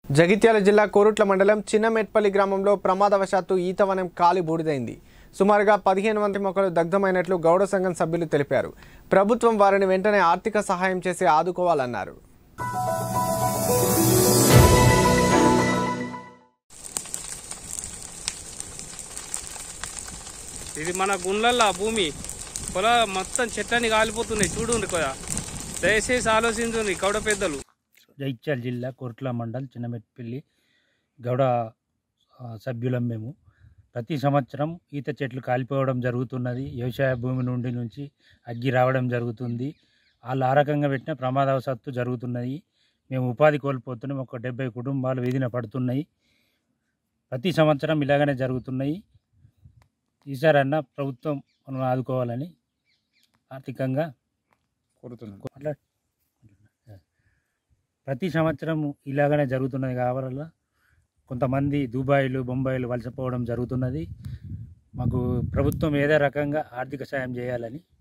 జగిత్యాల జిల్లా కోరుట్ల మండలం చిన్నమెట్పల్లి గ్రామంలో ప్రమాదవశాత్తు ఈతవనం కాలి బూడిదైంది. సుమారుగా 15 మంది మొక్కలు దగ్ధమైనట్లు గౌడ సంఘం సభ్యులు తెలిపారు. ప్రభుత్వం వారిని వెంటనే ఆర్థిక సహాయం చేసి ఆదుకోవాలన్నారు. ఇది మన గుండ్లల్ల భూమి పొల మొత్తం చెట్లని కాలిపోతున్నాయి. చూడండి కదా, దయచేసి ఆలోచించండి గౌడ పెద్దలు. జగిత్యాల జిల్లా కోరుట్ల మండల్ చిన్నమెట్పల్లి గౌడ సభ్యులం మేము. ప్రతి సంవత్సరం ఈత చెట్లు కాలిపోవడం జరుగుతున్నది. వ్యవసాయ భూమి నుంచి అగ్గి రావడం జరుగుతుంది. వాళ్ళు ఆ రకంగా పెట్టిన ప్రమాదవశాత్తు జరుగుతున్నాయి. మేము ఉపాధి కోల్పోతున్నాం. ఒక 70 కుటుంబాలు వీధిన పడుతున్నాయి. ప్రతి సంవత్సరం ఇలాగనే జరుగుతున్నాయి. ఈసారన్నా ప్రభుత్వం మనం ఆదుకోవాలని ఆర్థికంగా కోరుతున్నాం. ప్రతి సంవత్సరం ఇలాగనే జరుగుతున్నది. కావాల కొంతమంది దుబాయ్లు బొంబాయిలు వలసపోవడం జరుగుతున్నది. మాకు ప్రభుత్వం ఏదో రకంగా ఆర్థిక సాయం చేయాలని